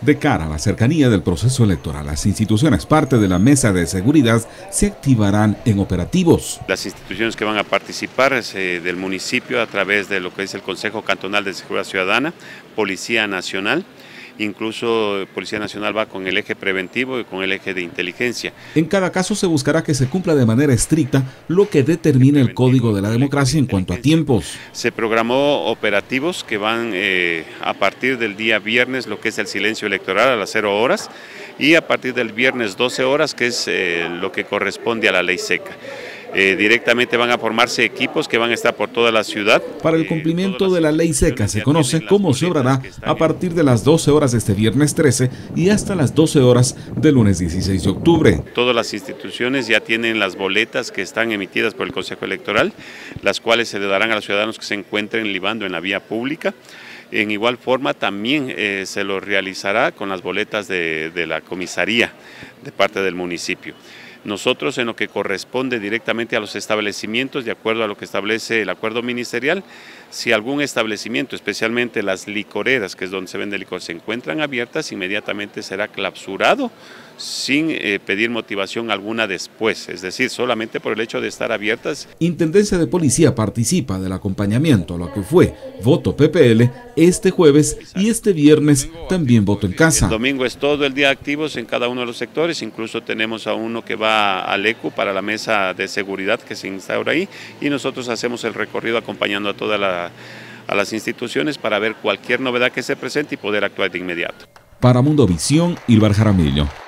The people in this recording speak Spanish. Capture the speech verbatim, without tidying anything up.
De cara a la cercanía del proceso electoral, las instituciones parte de la mesa de seguridad se activarán en operativos. Las instituciones que van a participar eh, del municipio a través de lo que es el Consejo Cantonal de Seguridad Ciudadana, Policía Nacional, incluso Policía Nacional va con el eje preventivo y con el eje de inteligencia. En cada caso se buscará que se cumpla de manera estricta lo que determina el Código de la Democracia en cuanto a tiempos. Se programó operativos que van eh, a partir del día viernes, lo que es el silencio electoral a las cero horas, y a partir del viernes doce horas, que es eh, lo que corresponde a la ley seca. Eh, directamente van a formarse equipos que van a estar por toda la ciudad. Para el cumplimiento de la ley seca se conoce cómo se obrará a partir de las doce horas de este viernes trece y hasta las doce horas del lunes dieciséis de octubre. Todas las instituciones ya tienen las boletas que están emitidas por el Consejo Electoral, las cuales se le darán a los ciudadanos que se encuentren libando en la vía pública. En igual forma también eh, se lo realizará con las boletas de, de la comisaría de parte del municipio. Nosotros, en lo que corresponde directamente a los establecimientos, de acuerdo a lo que establece el acuerdo ministerial, si algún establecimiento, especialmente las licoreras, que es donde se vende licor, se encuentran abiertas, inmediatamente será clausurado sin eh, pedir motivación alguna después, es decir, solamente por el hecho de estar abiertas. Intendencia de Policía participa del acompañamiento a lo que fue voto P P L este jueves y este viernes también voto en casa. El domingo es todo el día activos en cada uno de los sectores, incluso tenemos a uno que va al E C U para la mesa de seguridad que se instaura ahí y nosotros hacemos el recorrido acompañando a todas la, a las instituciones para ver cualquier novedad que se presente y poder actuar de inmediato. Para Mundovisión, Ilvar Jaramillo.